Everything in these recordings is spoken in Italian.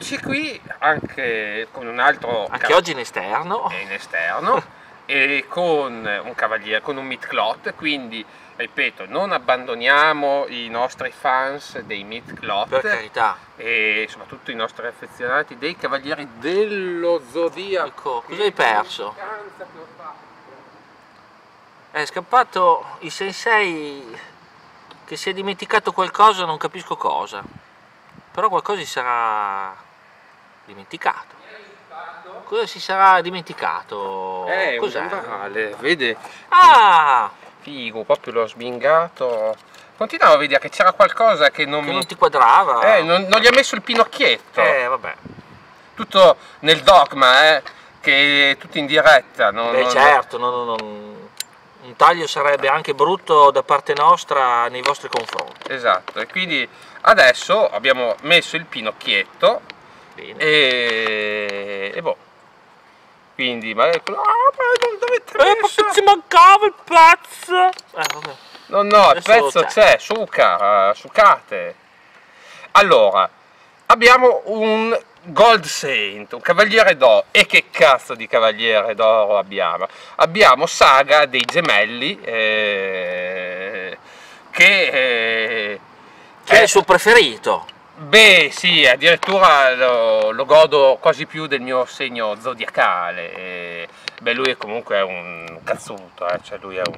Eccoci qui anche con un altro anche oggi in esterno e con un cavaliere, con un Meat-Clot, quindi ripeto, non abbandoniamo i nostri fans dei Meat-Clot, per carità, e soprattutto i nostri affezionati dei Cavalieri dello Zodiaco. ecco, cosa hai perso? È scappato il sensei che si è dimenticato qualcosa, non capisco cosa, però qualcosa si sarà dimenticato. Cosa si sarà dimenticato? Cos'è? Un vandale, vede? Ah! Figo, proprio l'ho smingato. Continuavo a vedere che c'era qualcosa che non non ti quadrava. Non gli ha messo il pinocchietto. Vabbè. Tutto nel dogma, che è tutto in diretta. Certo, un taglio sarebbe anche brutto da parte nostra nei vostri confronti. Esatto, e quindi adesso abbiamo messo il pinocchietto. Bene. E boh. Quindi, ma non dovete messo? Perché ci mancava il pezzo! Vabbè. No, il pezzo c'è, sucate. Allora, abbiamo un Gold Saint, un Cavaliere d'Oro. E che cazzo di Cavaliere d'Oro abbiamo? Abbiamo Saga dei Gemelli, che è il suo preferito. Beh sì, addirittura lo godo quasi più del mio segno zodiacale. Beh, lui è comunque un cazzuto, cioè lui è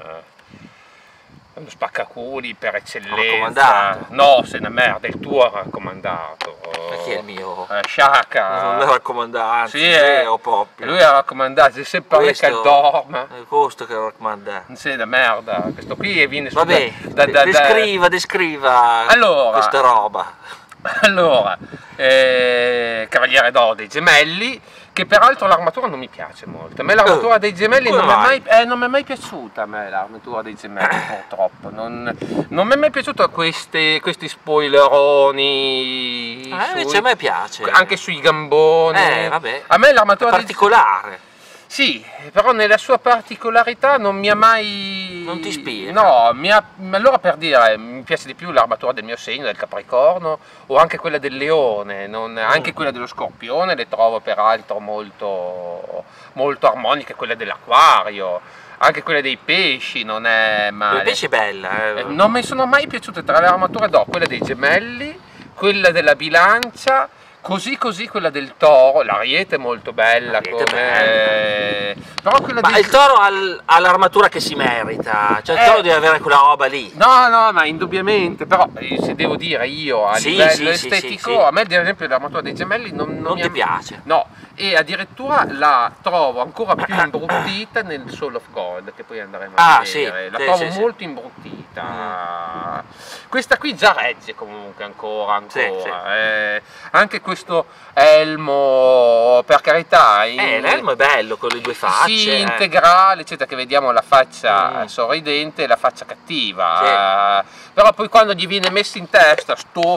uno spaccaculi per eccellenza. No, sei una merda, il tuo raccomandato. Perché è il mio? Sciacca. Non è raccomandato, sì, o proprio. Lui è raccomandato, se parla che dorma. È questo che è raccomandato. Sei una merda, questo qui viene su. Vabbè, descriva questa roba. Allora, Cavaliere d'Oro dei Gemelli, che peraltro l'armatura non mi piace molto. A me l'armatura dei Gemelli non mi è mai piaciuta, a me l'armatura dei Gemelli purtroppo. Non mi è mai piaciuto questi spoileroni. Invece a me piace. Anche sui gamboni. Vabbè. A me l'armatura particolare. Sì, però nella sua particolarità non mi ha mai... Non ti ispira? No, allora per dire, mi piace di più l'armatura del mio segno, del Capricorno, o anche quella del Leone, anche quella dello Scorpione le trovo peraltro molto armoniche, quelle dell'Acquario, anche quella dei Pesci non è male. Il pesce è bella. Non mi sono mai piaciute tra le armature d'oro, quella dei Gemelli, quella della Bilancia, così quella del Toro, l'Ariete è molto bella, però quella ma il Toro ha l'armatura che si merita, cioè il Toro deve avere quella roba lì. No, ma indubbiamente, però se devo dire io a livello estetico, a me ad esempio l'armatura dei Gemelli non ti piace. No, e addirittura la trovo ancora più imbruttita nel Soul of Gold, che poi andremo a vedere, la trovo molto imbruttita. Questa qui già regge comunque ancora. Anche questo elmo, per carità, l'elmo è bello con le due facce, sì, integrale, eccetera, che vediamo la faccia sorridente e la faccia cattiva, però poi quando gli viene messo in testa sto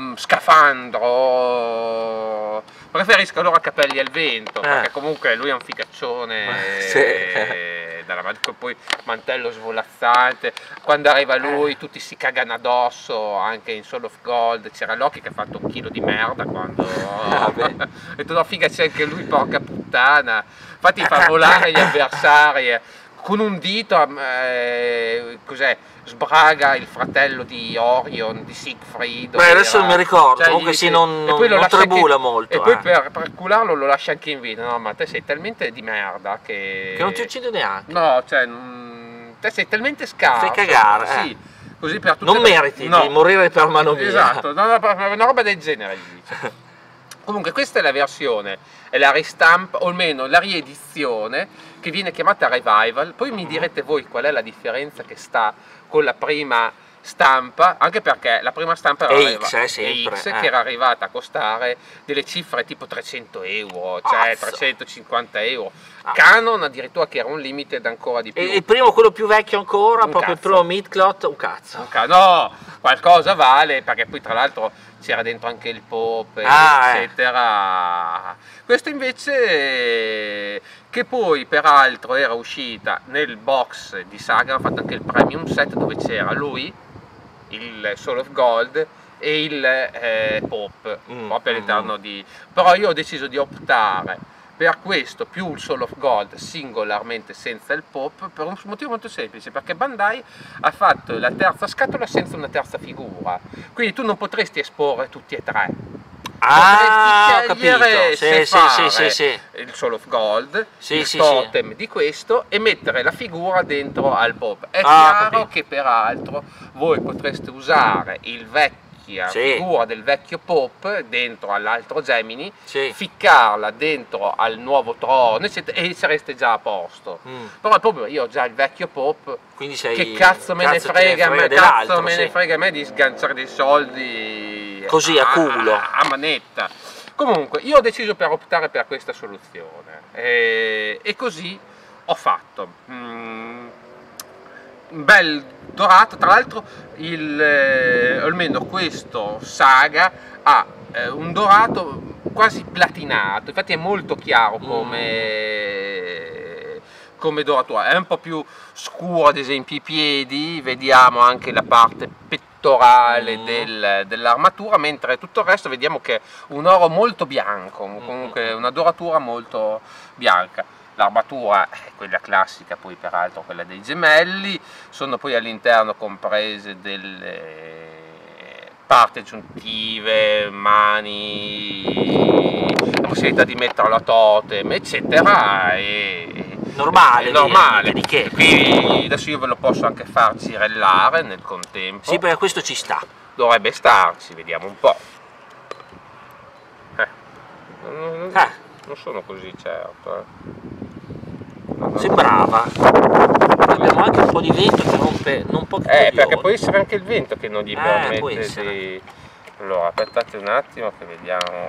scafandro, preferisco allora capelli al vento, perché comunque lui è un figaccione, poi mantello svolazzante, quando arriva lui tutti si cagano addosso. Anche in Soul of Gold c'era Loki che ha fatto un chilo di merda quando e tu no, figa, c'è anche lui, porca puttana, infatti fa volare gli avversari con un dito, cos'è? Sbraga il fratello di Orion, di Siegfried. Adesso non mi ricordo, comunque sì, non trabula molto. E poi per cularlo lo lascia anche in vita. No, ma te sei talmente di merda che non ti uccide neanche. No, cioè, te sei talmente scarso. Fai cagare, sì. Così per tutte non meriti di morire per mano mia. Esatto, una roba del genere gli dice. Comunque questa è la versione, è la ristampa, o almeno la riedizione, che viene chiamata Revival. Poi mi direte voi qual è la differenza che sta con la prima stampa, anche perché la prima stampa era che era arrivata a costare delle cifre tipo 300 euro, cioè 350 euro. Canon addirittura che era un limited ancora di più. E il primo, quello più vecchio ancora, proprio il primo Meat-Clot, un cazzo. No, qualcosa vale, perché poi tra l'altro c'era dentro anche il Pope, eccetera. Questo invece, che poi peraltro era uscita nel box di Saga, hanno fatto anche il premium set dove c'era lui, il Soul of Gold, e il Pop, proprio all'interno di... Però io ho deciso di optare per questo più il Soul of Gold singolarmente senza il Pop, per un motivo molto semplice, perché Bandai ha fatto la terza scatola senza una terza figura, quindi tu non potresti esporre tutti e tre. Ah, ho potresti capito. scegliere se fare il Soul of Gold, il totem di questo, e mettere la figura dentro al Pop. È chiaro che peraltro voi potreste usare il vecchio figura del vecchio Pop dentro all'altro Gemini, ficcarla dentro al nuovo trono, eccetera, e sareste già a posto. Però proprio io ho già il vecchio Pop, quindi che cazzo me ne frega a me di sganciare dei soldi così a culo, a manetta. Comunque io ho deciso per optare per questa soluzione e così ho fatto. Bel dorato, tra l'altro almeno questo Saga ha un dorato quasi platinato, infatti è molto chiaro come doratura, è un po' più scuro ad esempio i piedi, vediamo anche la parte pettorale dell'armatura, mentre tutto il resto vediamo che è un oro molto bianco, comunque una doratura molto bianca. L'armatura è quella classica, poi peraltro quella dei gemelli, sono poi all'interno comprese delle parti aggiuntive, mani, la possibilità di metterlo a totem, eccetera. Normale. Di che? Qui adesso io ve lo posso anche far girellare nel contempo. Sì, perché questo ci sta. Dovrebbe starci, vediamo un po'. Non sono così certo. Sembrava. Abbiamo anche un po' di vento che rompe non poco. Perché può essere anche il vento che non gli permette di... Allora, aspettate un attimo che vediamo.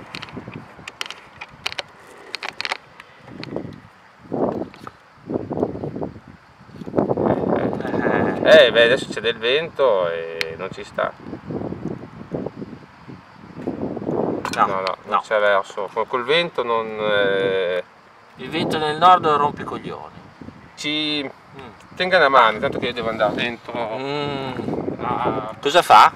Beh, adesso c'è del vento e non ci sta. No, non c'è verso. Col vento non... Il vento del nord rompe i coglioni. Ci tenga una mano, tanto che io devo andare dentro. Cosa fa?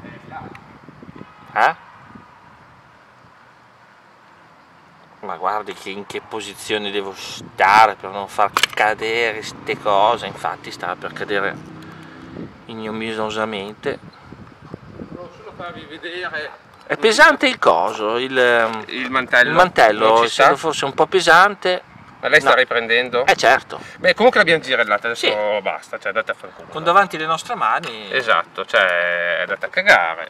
Ma guardi in che posizione devo stare per non far cadere ste cose, infatti stava per cadere ignominiosamente. Volevo solo farvi vedere. È pesante il coso, il mantello. Il mantello, essendo forse un po' pesante. Ma lei sta riprendendo? Certo. Beh, comunque l'abbiamo girellata, adesso basta, cioè andate a fare culo. Con davanti le nostre mani. Esatto, cioè andate a cagare.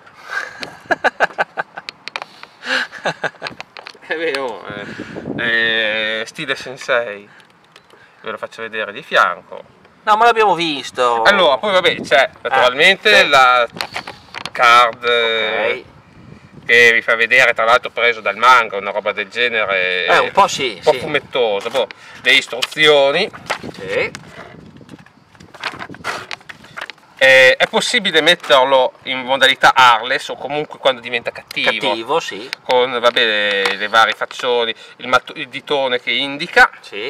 È vero, stile Sensei. Ve lo faccio vedere di fianco. No, ma l'abbiamo visto. Allora, poi vabbè, c'è naturalmente la card che vi fa vedere, tra l'altro preso dal manga, una roba del genere, un po' fumettoso, poi le istruzioni. È possibile metterlo in modalità Arles o comunque quando diventa cattivo, con le varie faccioni, il ditone che indica,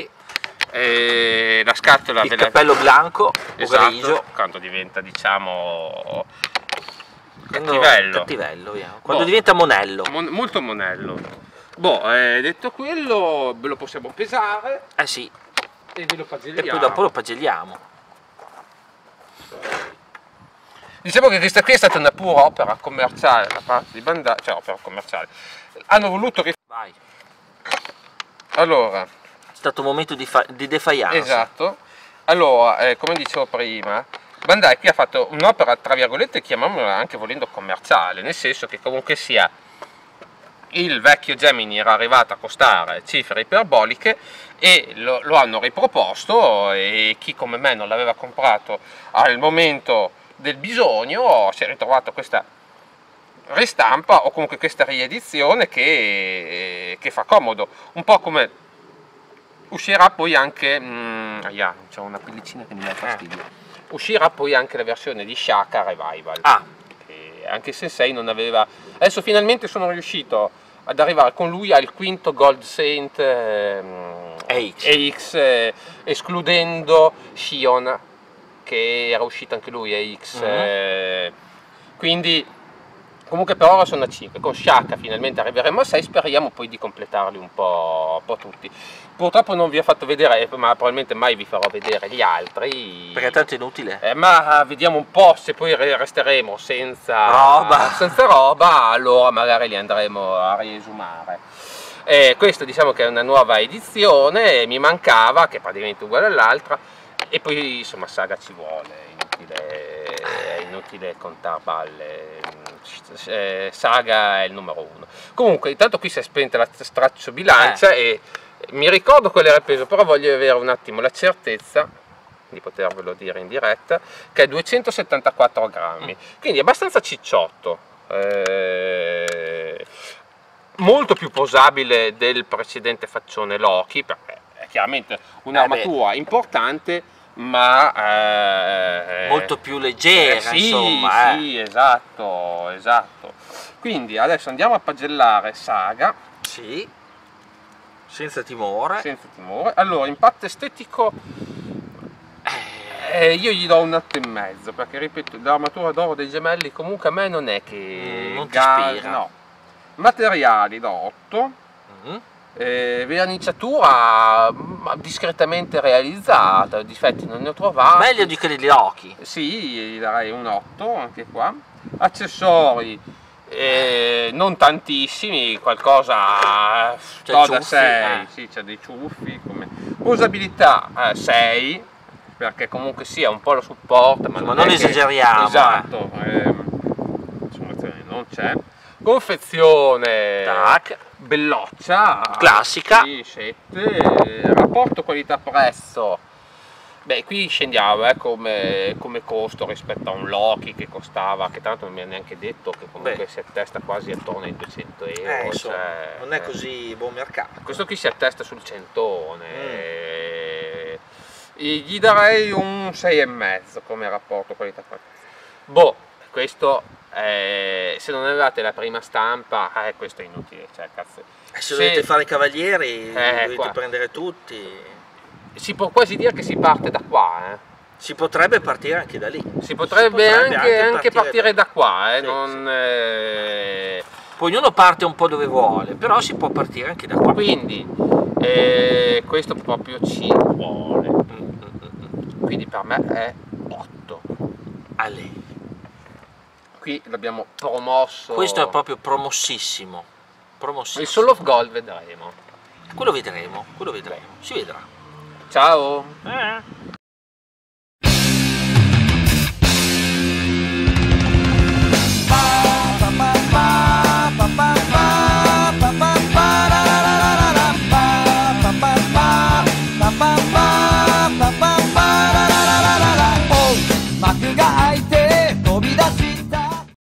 la scatola, il cappello bianco o grigio, quando diventa, diciamo, cattivello, quando diventa monello, molto monello. Detto quello, ve lo possiamo pesare e ve lo pagelliamo, e poi dopo lo pagelliamo. Diciamo che questa qui è stata una pura opera commerciale da parte di Bandai, cioè opera commerciale. Hanno voluto allora, è stato un momento di defiance. Esatto. Allora, come dicevo prima, Bandai qui ha fatto un'opera, tra virgolette, chiamiamola anche volendo commerciale, nel senso che comunque sia il vecchio Gemini era arrivato a costare cifre iperboliche e lo hanno riproposto, e chi come me non l'aveva comprato al momento del bisogno si è ritrovato questa ristampa o comunque questa riedizione che fa comodo, un po' come uscirà poi anche c'è una pellicina che mi dà fastidio, uscirà poi anche la versione di Shaka Revival, che anche Sensei non aveva. Adesso finalmente sono riuscito ad arrivare con lui al quinto Gold Saint AX, escludendo Shion, che era uscito anche lui AX, quindi Comunque per ora sono a 5, con Sciacca finalmente arriveremo a 6, speriamo poi di completarli un po' tutti. Purtroppo non vi ho fatto vedere, ma probabilmente mai vi farò vedere gli altri. Perché tanto è inutile. Ma vediamo un po', se poi resteremo senza roba, allora magari li andremo a riesumare. Questo diciamo che è una nuova edizione, mi mancava, che è praticamente uguale all'altra, e poi insomma Saga ci vuole, è inutile contare balle. Saga è il numero 1. Comunque intanto qui si è spenta la straccio bilancia e mi ricordo quello era il peso, però voglio avere un attimo la certezza di potervelo dire in diretta, che è 274 grammi, quindi è abbastanza cicciotto, molto più posabile del precedente faccione Loki, perché è chiaramente un'armatura importante, ma molto più leggera, sì, insomma. Sì, esatto. Quindi adesso andiamo a pagellare Saga. Sì, senza timore. Allora, impatto estetico, io gli do un 8,5, perché ripeto, l'armatura d'oro dei gemelli comunque a me non è che non ti ispira. No. Materiali do 8. Verniciatura discretamente realizzata, difetti non ne ho trovati. Meglio di quelli di Loki. Sì, gli darei un 8 anche qua. Accessori non tantissimi, qualcosa da 6, sì, c'è dei ciuffi. Usabilità 6, perché comunque sia un po' lo supporta, ma non esageriamo. Esatto, non c'è. Confezione belloccia, classica, sì, 7. Rapporto qualità-prezzo, beh, qui scendiamo come costo rispetto a un Loki che costava, che tanto non mi ha neanche detto, che comunque si attesta quasi attorno ai 200 euro, insomma, non è così buon mercato. Questo qui si attesta sul centone. Gli darei un 6,5 come rapporto qualità-prezzo. Questo se non avevate la prima stampa, questo è inutile, cioè cazzo. Se dovete fare i cavalieri, dovete prendere tutti. Si può quasi dire che si parte da qua, Si potrebbe partire anche da lì. Si potrebbe anche partire da qua, sì, Poi ognuno parte un po' dove vuole, però si può partire anche da qua. Quindi questo proprio ci vuole. Quindi per me è 8. Ale. Qui l'abbiamo promosso. Questo è proprio promossissimo. Il Soul of Gold vedremo. Quello vedremo. Si vedrà. Ciao.